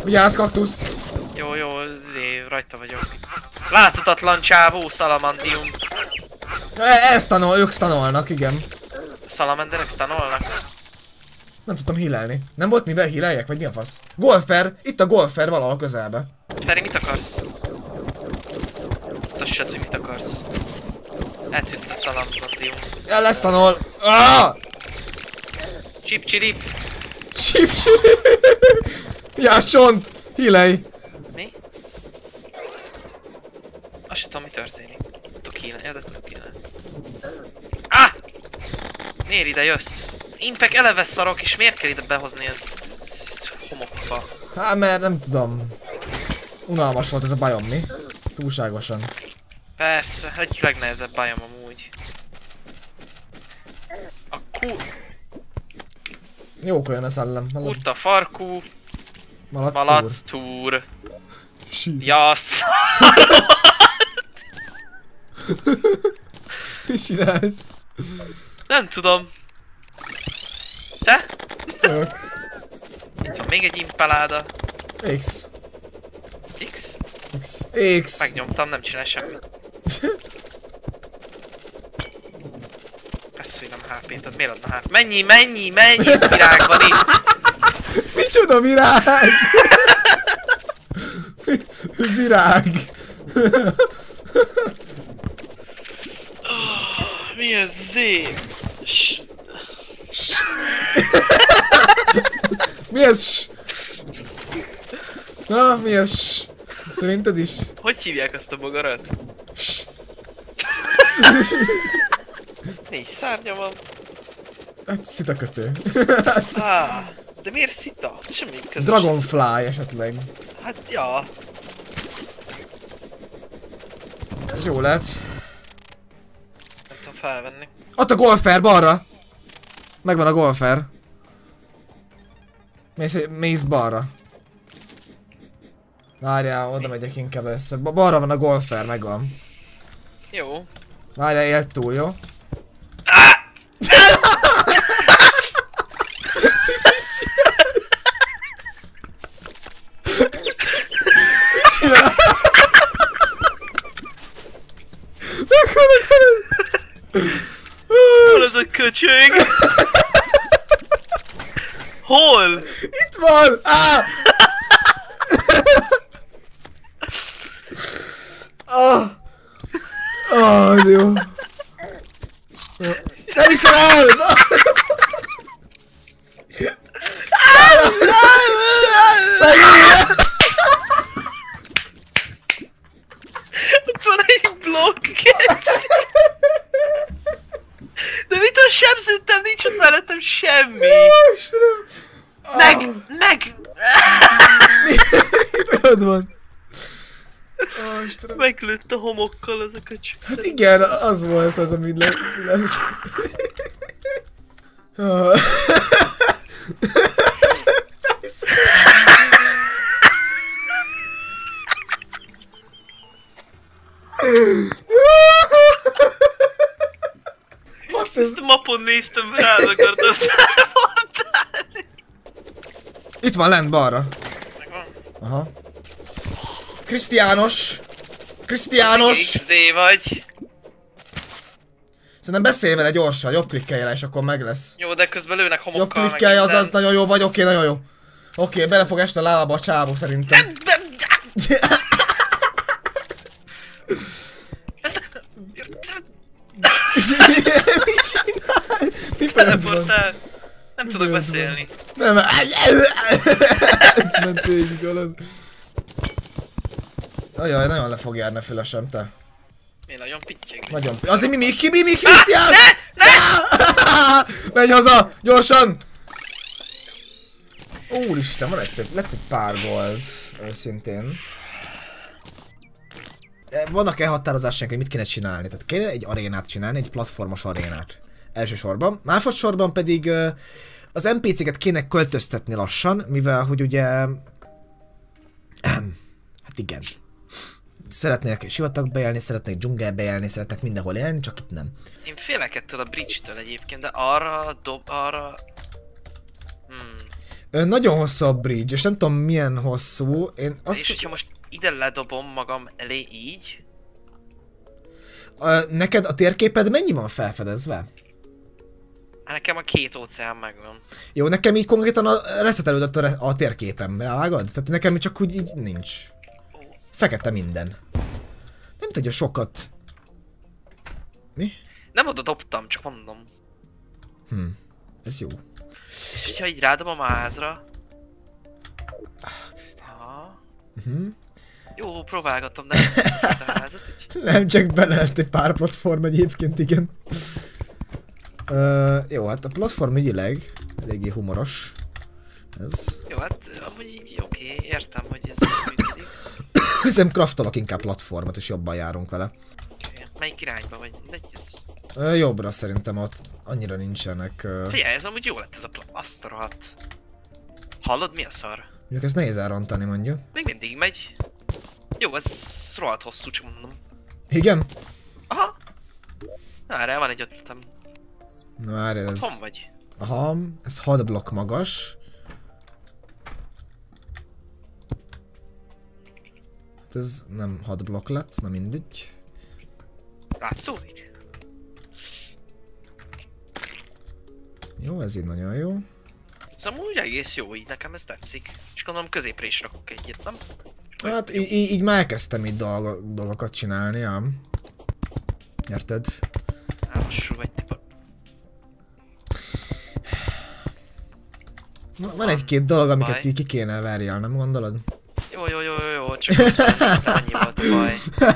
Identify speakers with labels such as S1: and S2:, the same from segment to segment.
S1: Vigyázz, kaktusz!
S2: Jó, jó, rajta vagyok. Láthatatlan csávó, szalamandium.
S1: Ezt tanul, ők tanulnak, igen.
S2: Szalamanderek tanulnak?
S1: Nem tudtam hílelni. Nem volt mivel híleljek, vagy mi a fasz? Golfer! Itt a golfer valahol közelbe.
S2: Feri, mit akarsz? Tudassad, hogy mit akarsz. Eltűnt a szalamandium.
S1: El lesz tanul! Ah!
S2: Csip-csirip!
S1: Csip. Jás csont! Hílej!
S2: Mi? Azt sem tudom, mi történik. Tudok hílni, ja, de tudok hílni. Ah! Miért ide jössz? Impek eleve szarok, és miért kell ide behozni ez homokba?
S1: Hát mert nem tudom. Unalmas volt ez a bajom, mi? Túlságosan.
S2: Persze, egyik legnehezebb bajom amúgy. A
S1: Jók olyan a szellem.
S2: kurta farkú,
S1: Malac
S2: malac túr.
S1: Sír.
S2: Jasz!
S1: Mi csinálsz?
S2: Nem tudom. Te?
S1: Ők.
S2: Itt van még egy impaláda.
S1: X.
S2: X?
S1: X.
S2: Megnyomtam, nem csinál semmit. Persze, hogy nem HP-t, tehát miért adna HP? Mennyi virág van itt?
S1: Micsoda virág? Virág.
S2: Mi ez zé?
S1: Mi ez? Na, mi ez? Szerinted is?
S2: Hogy hívják azt a bogarat? Négy szárnya van.
S1: Hát szitakötő.
S2: De miért szita? Semmi közös.
S1: Dragonfly esetleg.
S2: Hát, ja.
S1: Ez jó lehet.
S2: Nem tudom felvenni.
S1: Ott a golfer, balra! Megvan a golfer. Mész balra. Várjál, oda megyek inkább össze. Balra van a golfer, megvan.
S2: Jó.
S1: Várjál, élt túl, jó? Mit csinál?
S2: Hol ez a köcsög? Hol?
S1: Itt van! Ah! De jó. Ne viszem el!
S2: Ott van egy blokk. De mit a sebződtem, nincs ott mellettem semmi.
S1: Istenem!
S2: Meg!
S1: Ott van. Istenem.
S2: Meglőtt a homokkal az a köcsög.
S1: Hát igen, az volt az, ami lesz.
S2: Ezt a mapon néztem, rád akartam teleportálni.
S1: Itt van lent balra.
S2: Megvan.
S1: Aha. Krisztiános!
S2: XD vagy.
S1: Szerintem beszélj vele gyorsan, jobb klikkelj rá és akkor meg lesz.
S2: Jó, de közben lőnek
S1: Jobb
S2: homokkal.
S1: klikkelj, az nagyon jó vagy, oké, nagyon jó. Oké, bele fog esni a lábába a csávó szerintem. Mi csinál? Mi
S2: Teleportál. Nem tudok
S1: Bőd
S2: beszélni.
S1: Nem, ez ment végig alad. Ajaj, nagyon le fog járni a fülesem, te.
S2: Én nagyon pittyeg.
S1: Nagyon azért mi Krisztián!
S2: Ne!
S1: Menj haza! Gyorsan! Úristen, lett egy pár gold, őszintén. Vannak elhatározások, hogy mit kéne csinálni. Tehát kéne egy arénát csinálni, egy platformos arénát. Elsősorban. Másodszorban pedig az NPC-ket kéne költöztetni lassan, mivel hogy ugye... Hát igen. Szeretnék sivatagba élni, szeretnék dzsungelbe élni, szeretnék mindenhol élni, csak itt nem.
S2: Én félek ettől a bridge-től egyébként, de arra
S1: Nagyon hosszú a bridge, és nem tudom milyen hosszú. Én azt...
S2: És hogyha most ide ledobom magam elé így...
S1: Neked a térképed mennyi van felfedezve?
S2: Hát nekem a 2 óceán megvan.
S1: Jó, nekem így konkrétan reszetelődött a térképem, rávágod? Tehát nekem csak úgy így nincs. Fekete minden. Nem tudja sokat... Mi?
S2: Nem oda dobtam, csak mondom.
S1: Ez jó.
S2: És hogyha így rádobom a házra...
S1: Krisztián.
S2: Aha.
S1: Uh-huh.
S2: Jó, próbálgatom, de nem a házat, így.
S1: Nem, csak bele lett egy pár platform egyébként, igen. Jó, hát a platform ügyileg eléggé humoros. Ez.
S2: Jó, hát amúgy így oké, értem, hogy ez működik.
S1: Hiszem craftolok inkább platformot, és jobban járunk vele.
S2: Okay. Melyik irányba vagy? Mindegy, ez...
S1: Jobbra szerintem ott annyira nincsenek...
S2: Figyelj, ez amúgy jó lett ez a azt a rohadt. Hallod, mi a szar?
S1: Mondjuk ezt nehéz elrontani, mondjuk.
S2: Még mindig megy. Jó, ez rohadt hosszú, csak mondom.
S1: Igen?
S2: Aha! Erre van egy ötletem.
S1: Na várj, ez...
S2: Hon vagy?
S1: Aha, ez 6 blokk magas. Hát ez nem 6 blokk lett, na mindegy.
S2: Látszódik?
S1: Jó, ez így nagyon jó.
S2: Ez amúgy egész jó, így nekem ez tetszik. És gondolom középre is rakok egyet, nem?
S1: Hát így már elkezdtem itt dolgokat csinálni, ám. Érted?
S2: Lassú vagy tipa.
S1: Van egy-két dolog, amiket így ki kéne verjál, nem gondolod?
S2: Jó, csak nem annyi volt a baj.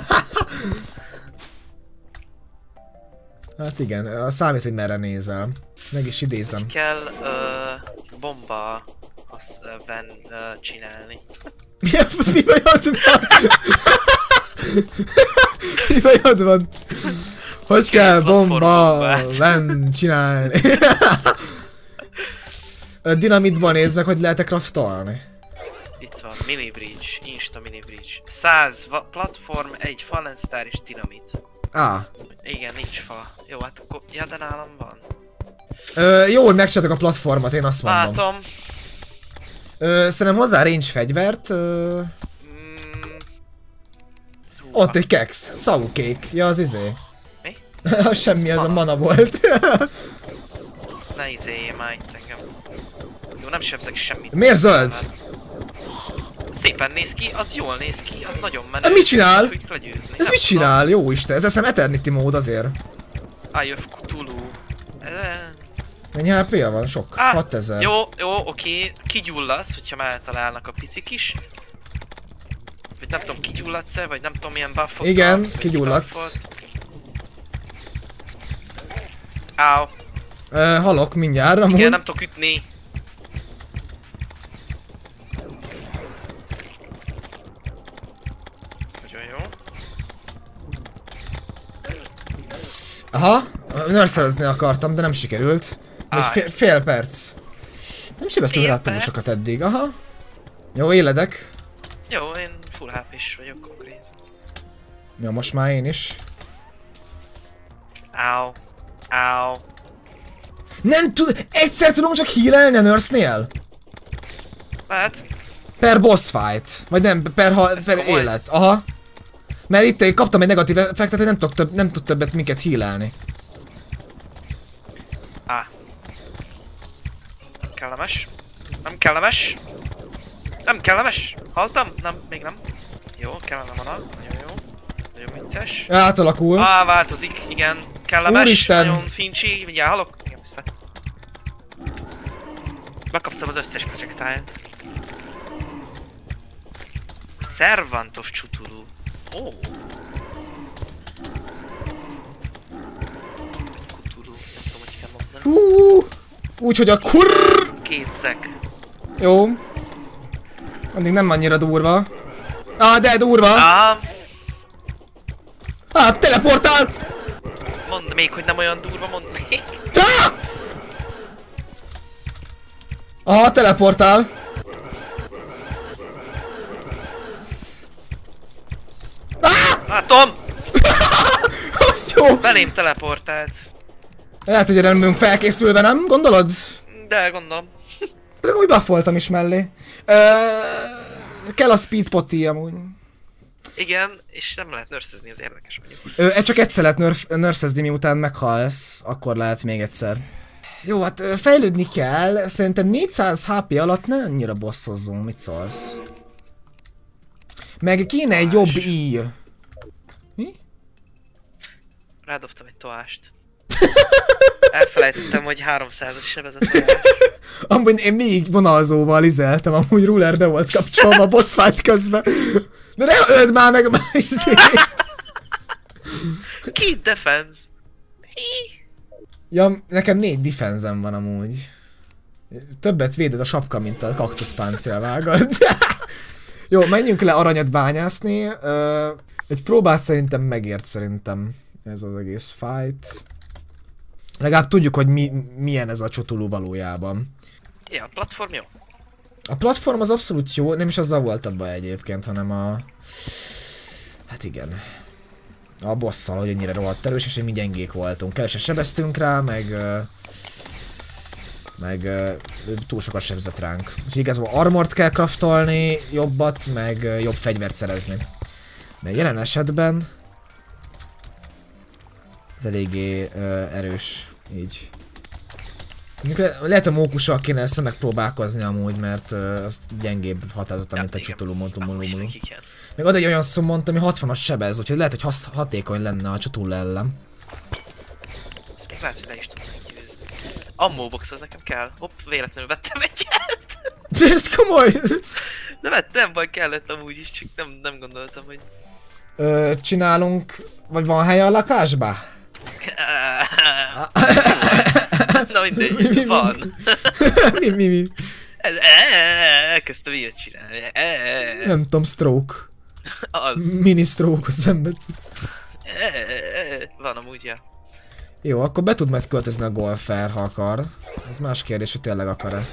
S1: Hát igen, számít, hogy merre nézel. Meg is idézem.
S2: Kell bomba csinálni.
S1: Mi bajod van? Mi bajod van? Hogy kell bomba csinálni? Dinamitban nézd meg, hogy lehet-e craftolni.
S2: Itt van, mini bridge, insta mini bridge. 100 platform, egy fallensztár és dinamit. Igen, nincs fa. Jó, hát akkor... Ja, de nálam van.
S1: Jó, hogy megcsináltak a platformot, én azt mondom.
S2: Látom.
S1: Szerintem hozzá range fegyvert. Ott egy keks, szaukék. Ja, az izé.
S2: Mi?
S1: Semmi, ez a mana volt.
S2: Ne izéljél már itt engem. Jó, nem sebzek semmit.
S1: Miért zöld?
S2: Szépen néz ki, az jól néz ki, az nagyon menő.
S1: Mit csinál? Ez
S2: nem
S1: mit csinál? Jó Isten, ez eszem Eternity mód azért.
S2: Eye of Cthulhu.
S1: Mennyi HP-ja van? Sok. 6000.
S2: Jó, oké. Kigyulladsz, hogyha már eltalálnak a picik is. Vagy nem tudom, kigyulladsz-e, vagy nem tudom, milyen buffot.
S1: Igen, kigyulladsz.
S2: Áó.
S1: Halok mindjárt, amúgy.
S2: Igen, nem tudok ütni. Nagyon jó.
S1: Aha, nurserezni akartam, de nem sikerült. Egy fél perc. Nem sebeztem rá túl sokat eddig, aha. Jó, éledek.
S2: Jó, én full HP-s vagyok konkrét.
S1: Jó, most már én is.
S2: Áó.
S1: Nem tud, egyszer tudunk csak healelni a nurse-nél?
S2: Lehet.
S1: Per boss fight. Vagy nem, per élet, aha. Mert itt én kaptam egy negatív effektet, hogy nem tud többet minket healelni.
S2: Kellemes. Nem kellemes. Haltam? Nem, még nem. Jó, kellene mana. Nagyon jó. Nagyon vicces.
S1: Átalakul.
S2: Változik, igen. Kellemes.
S1: Úristen.
S2: Nagyon fincsi. Mindjárt halok. Igen, vissza. Bekaptam az összes projectile. Servant of Cthulhu. Ó. Cthulhu. Nem tudom, hogy kell mondani.
S1: Úgyhogy a
S2: Kétszek.
S1: Jó. Addig nem annyira durva. De durva! Teleportál!
S2: Mondd még, hogy nem olyan durva, mondd még.
S1: Teleportál.
S2: Látom!
S1: Az jó!
S2: Belém teleportált.
S1: Lehet, hogy erre nem felkészülve, nem? Gondolod?
S2: De gondolom.
S1: De úgy buffoltam is mellé. Kell a speed potty amúgy.
S2: Igen, és nem lehet nursezni, az érdekes mondjuk.
S1: Csak egyszer lehet nursezni, miután meghalsz, akkor lehet még egyszer. Jó, hát fejlődni kell, szerintem 400 HP alatt ne annyira bosszozzunk, mit szólsz? Meg kéne egy jobb íj. Mi?
S2: Rádobtam egy toást. Elfelejtettem, hogy 300-as sebezett toást.
S1: Amúgy én még vonalzóval izeltem, amúgy ruler be volt kapcsolva a boss fight közben. De ne öld már meg a izét!
S2: Ki defense?
S1: Ja, nekem 4 defenzem van amúgy. Többet véded a sapka, mint a kaktuszpáncél vágad. Jó, menjünk le aranyat bányászni. Egy próbát szerintem megért szerintem ez az egész fight. Legalább tudjuk, hogy milyen ez a csotuló valójában.
S2: Ja, a platform jó.
S1: A platform az abszolút jó, nem is azzal volt a baj egyébként, hanem a... Hát igen. A bosszal, hogy ennyire rohadt erős, és mi gyengék voltunk. Kevesen sebeztünk rá, meg túl sokat sebzett ránk. Úgyhogy igazából armort kell craftolni, jobbat, meg jobb fegyvert szerezni. Mert jelen esetben... Ez eléggé erős, így. Lehet a mókussal kéne ezt megpróbálkozni amúgy, mert azt gyengébb határozottan, mint a csutulú montumulumulu. Még ad egy olyan szummont, ami 60-as sebez, úgyhogy lehet, hogy hatékony lenne a csutulú ellen.
S2: Ezt még lehet, hogy le is tudnánk győzni. Ammo box az nekem kell. Hopp, véletlenül vettem egyet.
S1: De ez komoly!
S2: De vettem, baj kellett amúgy is, csak nem gondoltam, hogy...
S1: Csinálunk... Vagy van hely a lakásba?
S2: Na mindegy, van.
S1: Mi?
S2: Elkezdtem ilyet csinálni.
S1: Nem tudom, stroke.
S2: Az.
S1: Mini stroke az ember.
S2: Van amúgy, ja.
S1: Jó, akkor be tud majd költözni a golfer, ha akar. Ez más kérdés, hogy tényleg akar-e.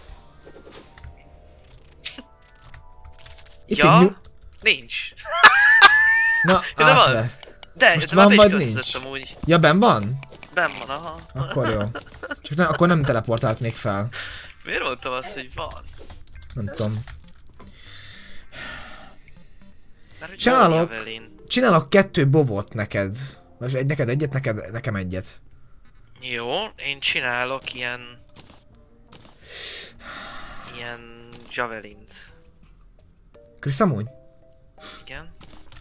S2: Ja, nincs.
S1: Na, átver.
S2: De
S1: van vagy nincs?
S2: Amúgy.
S1: Ja, benn van?
S2: Benn van, aha.
S1: Akkor jó. Csak akkor nem teleportált még fel.
S2: Miért mondtam azt, hogy van?
S1: Nem tudom.
S2: Mert,
S1: csinálok 2 bovot neked. Vagy neked egyet, nekem egyet.
S2: Jó, én csinálok ilyen javelint.
S1: Krisz amúgy?
S2: Igen.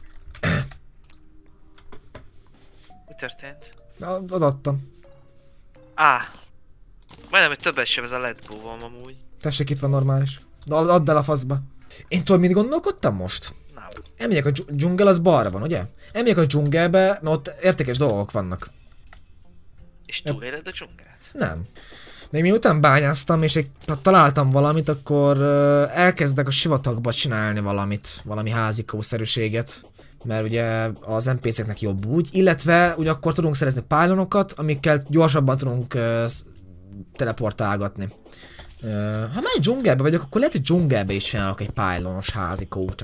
S2: Mi történt?
S1: Odaadtam.
S2: Majdnem, hogy többet sem ez a LED búvom amúgy.
S1: Tessék, itt van normális. Add el a faszba. Én tudod, mit gondolkodtam most?
S2: Nem.
S1: Elmegyek a dzsungel, az balra van, ugye? Elmegyek a dzsungelbe, mert ott értékes dolgok vannak.
S2: És túléled a dzsungelt?
S1: Nem. Még miután bányáztam, és találtam valamit, akkor elkezdek a sivatagba csinálni valamit. Valami házikószerűséget. Mert ugye az NPC-knek jobb úgy, illetve ugye akkor tudunk szerezni pályanokat, amikkel gyorsabban tudunk teleportálgatni. Ha már egy dzsungelbe vagyok, akkor lehet, hogy dzsungelbe is csinálok egy pálylonos házikót.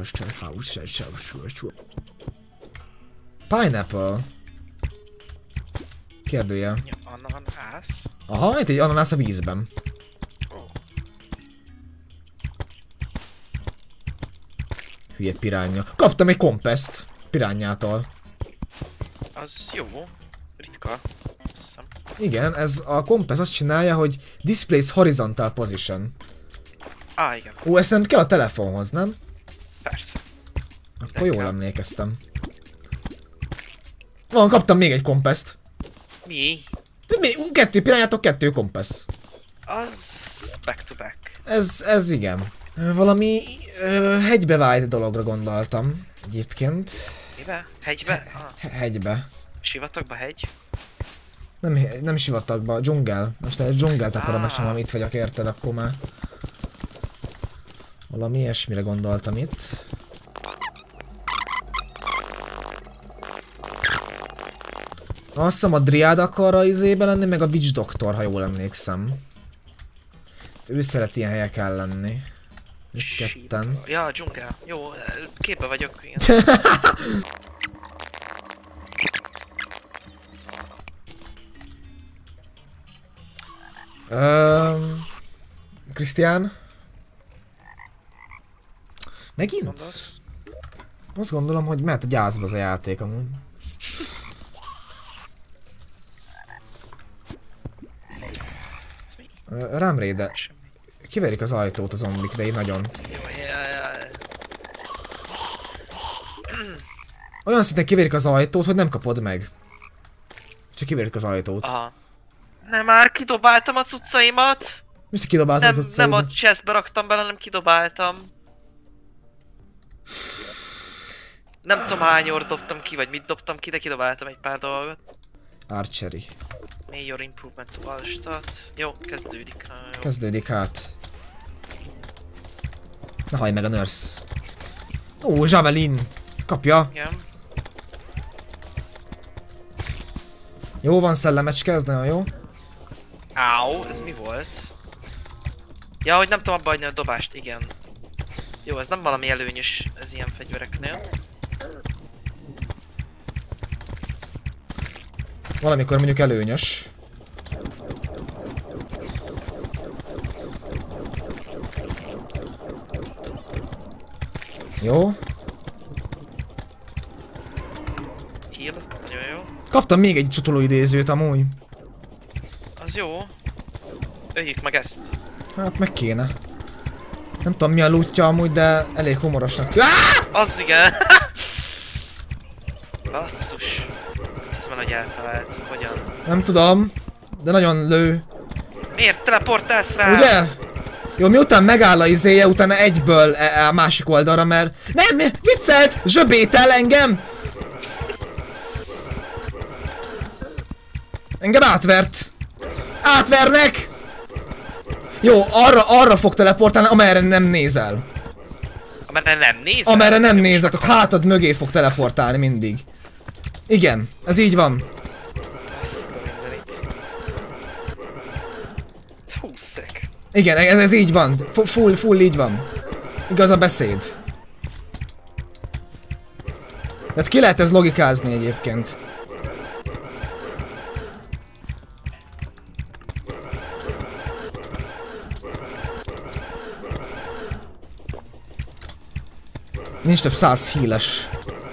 S1: Pineapple. Kérdőjel.
S2: Ananász?
S1: Aha, itt egy ananász a vízben. Hülye piránya. Kaptam egy kompeszt pirányától.
S2: Az jó. Ritka.
S1: Igen, ez a kompesz azt csinálja, hogy displays horizontal position.
S2: Igen.
S1: Ó, ezt nem kell a telefonhoz, nem?
S2: Persze.
S1: Akkor jól emlékeztem. Van, kaptam még egy kompeszt.
S2: Mi?
S1: 2 pirányátok, 2 kompesz.
S2: Az back to back.
S1: Ez igen. Valami hegybe vált dologra gondoltam. Egyébként.
S2: Mibe? Hegybe?
S1: Hegybe.
S2: Sivatagba hegy?
S1: Nem sivatagba, dzsungel. Most egy dzsungelt akarom megcsinálni, itt vagyok, érted, akkor már. Valami ilyesmire gondoltam itt. Azt hiszem a Driad akar a izébe lenni, meg a Witch Doctor, ha jól emlékszem. Ő szeret ilyen helyeken lenni. Itt ketten.
S2: Ja, dzsungel. Jó, képbe vagyok.
S1: Krisztián. Megint?
S2: Gondolsz?
S1: Azt gondolom, hogy mehet a gyászba az a játék amúgy.
S2: Ez mi?
S1: Rám réde.
S2: Semmi.
S1: Kiverik az ajtót a zombik, de így nagyon.
S2: Jó, jaj.
S1: Olyan szinten kiverik az ajtót, hogy nem kapod meg. Csak kiverik az ajtót.
S2: Aha. Nem már, kidobáltam a cuccaimat!
S1: Miszi kidobáltad az
S2: Nem
S1: utcáid?
S2: a chestbe raktam bele, hanem kidobáltam. Nem tudom hányszor dobtam ki, vagy mit dobtam ki, de kidobáltam egy pár dolgot.
S1: Archery.
S2: Major improvement to all stat. Jó, kezdődik. Jó.
S1: Kezdődik hát. Na hajj meg a nurse. Ó, Javelin! Kapja!
S2: Igen.
S1: Jó van, szellemecske, ez nagyon jó.
S2: Áó, ez mi volt? Ja, hogy nem tudom abba hagyni a dobást, igen. Jó, ez nem valami előnyös ez ilyen fegyvereknél.
S1: Valamikor mondjuk előnyös. Jó.
S2: Heal, nagyon jó.
S1: Kaptam még egy csutolóidézőt amúgy.
S2: Az jó. Öljük meg ezt.
S1: Hát meg kéne. Nem tudom mi a lootja amúgy, de elég humorosnak.
S2: Az igen! Basszus. Hiszem el, hogy eltalált. Hogyan?
S1: Nem tudom, de nagyon lő.
S2: Miért teleportálsz rá?
S1: Ugye? Jó, miután megáll a izéje, utána egyből a másik oldalra, mert... Nem, viccelt! Zsöbétel engem! Engem átvert! Átvernek! Jó, arra fog teleportálni, amerre nem nézel.
S2: Amerre nem nézel?
S1: Amerre nem nézel, tehát hátad mögé fog teleportálni mindig. Igen, ez így van.
S2: Hú, sick.
S1: Igen, ez így van. Full így van. Igaz a beszéd. Tehát ki lehet ez logikázni egyébként. Nincs több 100 heal-es.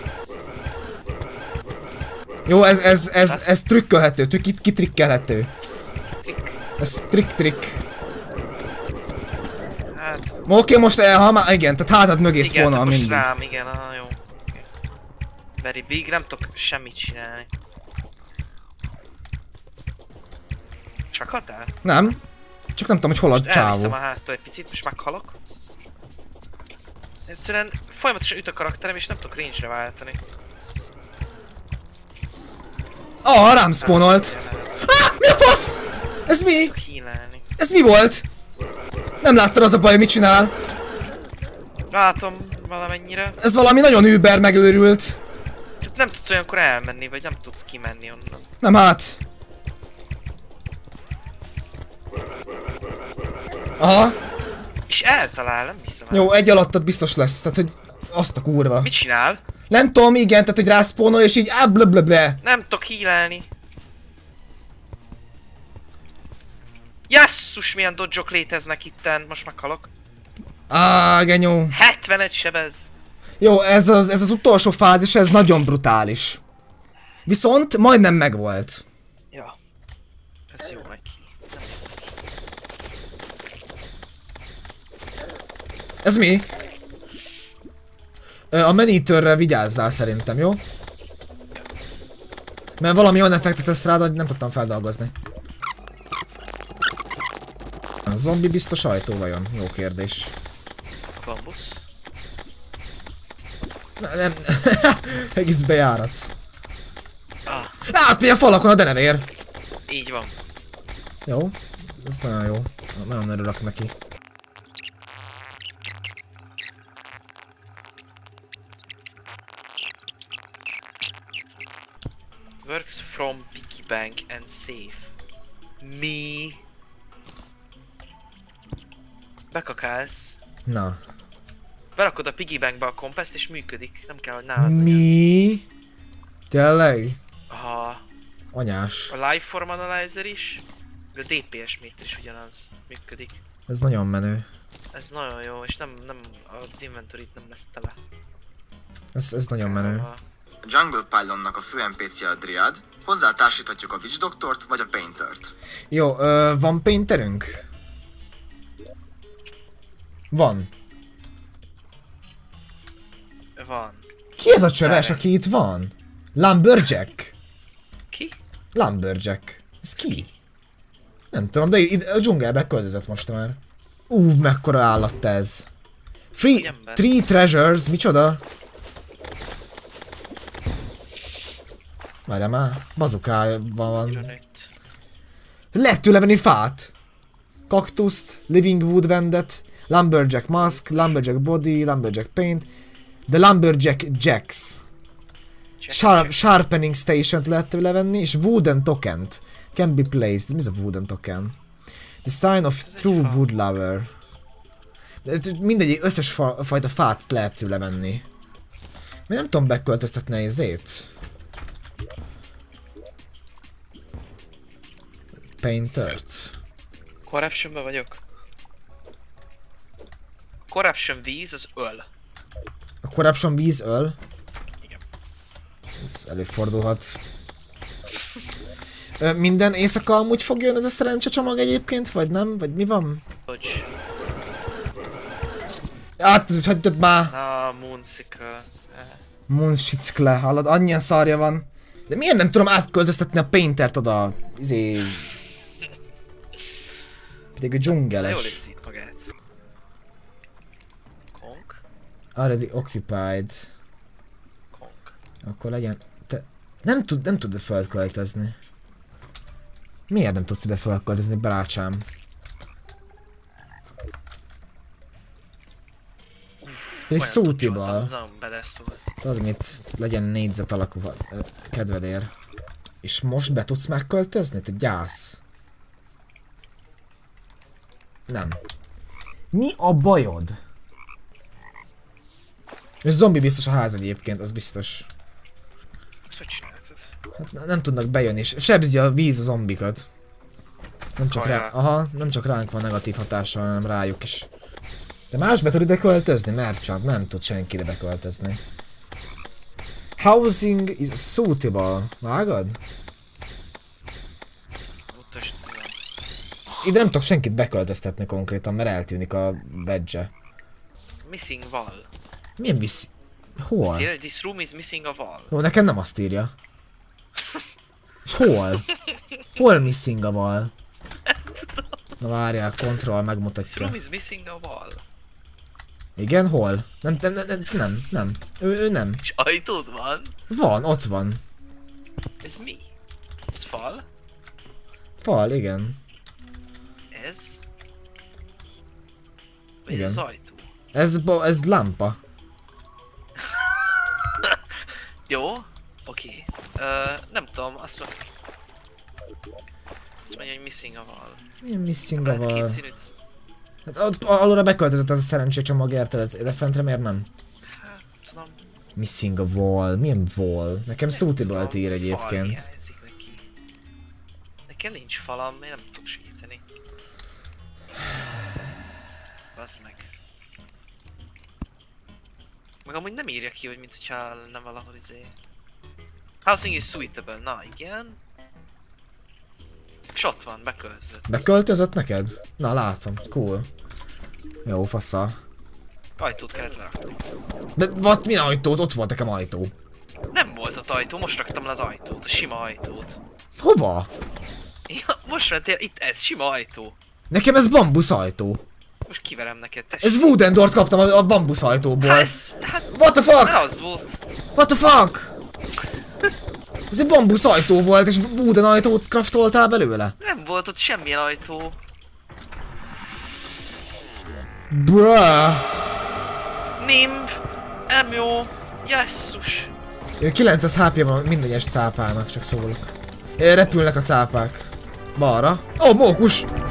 S1: Jó, ez trükkölhető, kitrikkelhető. Ez trikk.
S2: Hát...
S1: Oké, most igen, tehát hátad mögé spawnol mindig.
S2: Rám, igen, jó. Very big, nem tudok semmit csinálni. Csak hatál?
S1: Nem. Csak nem tudom, hogy hol a csávó.
S2: Elviszem a háztól egy picit, most meghalok. Egyszerűen folyamatosan üt a karakterem és nem tudok range-re váltani.
S1: Rám spawnolt. Mi a fasz? Ez mi?
S2: Hílelni.
S1: Ez mi volt? Nem láttad, az a baj, hogy mit csinál?
S2: Látom valamennyire.
S1: Ez valami nagyon über megőrült.
S2: Tehát nem tudsz olyankor elmenni, vagy nem tudsz kimenni onnan.
S1: Nem hát. Aha.
S2: És eltalál, nem hiszem el.
S1: Jó, egy alattad biztos lesz, tehát hogy azt a kurva.
S2: Mit csinál?
S1: Nem tudom, igen, tehát hogy rászpónol és így blablabla.
S2: Nem tudok hílelni. Jesszus, milyen dodge-ok léteznek itten, most meghalok.
S1: Genyó.
S2: 71 sebez.
S1: Jó, ez az utolsó fázis, ez nagyon brutális. Viszont majdnem megvolt.
S2: Ja. Ez jó neki.
S1: Ez mi? A Maneaterre vigyázzál szerintem, jó? Mert valami olyan effektet tesz rád, hogy nem tudtam feldolgozni. A zombi biztos ajtó vajon? Jó kérdés.
S2: Bambusz.
S1: Nem. Egész bejárat.
S2: Ah,
S1: Átmegy a falakon a denevér.
S2: így van.
S1: Jó. Ez nagyon jó. Nagyon örülök neki.
S2: Works from piggy bank and safe. Mi? Bekakálsz.
S1: Na.
S2: Berakod a piggy bankba a kompaszt és működik. Nem kell, hogy nálad legyen.
S1: Mi? Tényleg?
S2: Aha.
S1: Anyás.
S2: A Lifeform Analyzer is. A DPS méter is ugyanaz működik.
S1: Ez nagyon menő.
S2: Ez nagyon jó, és nem az inventory-t nem lesz tele.
S1: Ez nagyon menő.
S3: A Jungle Pylonnak a fő NPC a Dryad, hozzá társíthatjuk a Witch Doctort vagy a Paintert.
S1: Jó, van painterünk? Van.
S2: Van.
S1: Ki ez a csöves, aki itt van? Lumberjack?
S2: Ki?
S1: Lumberjack. Ez ki? Nem tudom, de a dzsungelbe költözött most már. Mekkora állat ez. Three treasures, micsoda? Várjál már, bazukája van. Lehet tőle venni fát. Kaktuszt, living wood vendet, lumberjack mask, lumberjack body, lumberjack paint, the lumberjack jacks. Sharpening station-t lehet tőle venni, és wooden tokent. Can be placed. Mi ez a wooden token? The sign of true wood lover. Mindegyik összes fajta fát lehet tőle venni. Miért nem tudom beköltöztetni a izét? Paintert.
S2: Corruptionbe vagyok. Corruption víz az öl.
S1: A corruption víz öl?
S2: Igen.
S1: Ez előfordulhat. Minden éjszaka amúgy fog jönni ez a szerencsecsomag egyébként, vagy nem? Vagy mi van?
S2: Hogy?
S1: Hagyjad már!
S2: Moonsicle.
S1: Moonsicle, hallod? Annyian szarja van. De miért nem tudom átköltöztetni a paintert oda? Pedig a dzsungeles.
S2: Jól érzi itt magát. Konk?
S1: Already occupied.
S2: Konk.
S1: Akkor legyen... Te... Nem tud felköltözni. Miért nem tudsz ide felköltözni, barácsám? Egy szótibal. Tudod mit? Legyen négyzet alakú kedvedér. És most be tudsz már költözni? Te gyász. Nem. Mi a bajod? És zombi biztos a ház egyébként, az biztos.
S2: Ezt hogy csináltad?
S1: Hát nem tudnak bejönni, és sebzi a víz a zombikat. Nem csak nem csak ránk van negatív hatása, hanem rájuk is. De más be tud ide költözni? Mert csak nem tud senki ide beköltözni. Housing is suitable. Vágod? Ide nem tudok senkit beköltöztetni konkrétan, mert eltűnik a badge-e.
S2: Missing wall.
S1: Milyen hol?
S2: This room is missing a wall.
S1: Jó, nekem nem azt írja. És hol? Hol missing a wall? Na várjál, control megmutatja.
S2: This room is missing a wall.
S1: Igen, hol? Nem. Ő nem.
S2: És ajtód van?
S1: Van, ott van.
S2: Ez mi? Ez fal?
S1: Fal, igen.
S2: Ez? Vagy
S1: Igen.
S2: ez az ajtó?
S1: Ez lámpa.
S2: Jó, oké. Nem tudom, azt mondja, hogy missing a wall.
S1: Milyen missing a wall?
S2: Két színűt.
S1: Hát alulra beköltözött az a szerencsécsomag, érted? De fentre miért nem?
S2: Hát, tudom.
S1: Missing a wall. Milyen wall? Nekem suitable-t ír egyébként.
S2: Nekem nincs falam, én nem tudok segíteni. Bassz meg. Meg amúgy nem írja ki, hogy mint hogyha nem valahol izé. Housing is suitable, na igen. És ott van, beköltözött.
S1: Beköltözött neked? Na látom, cool. Jó, fassa.
S2: Ajtót kellett lerakni.
S1: De what, mi ajtót? Ott volt nekem ajtó.
S2: Nem volt ott ajtó, most raktam le az ajtót, a sima ajtót.
S1: Hova?
S2: Ja, most mentél, itt ez, sima ajtó.
S1: Nekem ez bambusz ajtó.
S2: Most kiverem neked, tessék.
S1: Ez wooden doort kaptam a bambusz ajtóból.
S2: Hát,
S1: What the fuck?
S2: ne az volt.
S1: What the fuck? Ez egy bambusz ajtó volt, és wooden ajtót craftoltál belőle?
S2: Nem volt ott semmilyen ajtó.
S1: Bruh.
S2: Nimb, nem jó, jesszus.
S1: 900 HP van minden egyes cápának, csak szólok. Repülnek a cápák. Balra. Ó, mókus!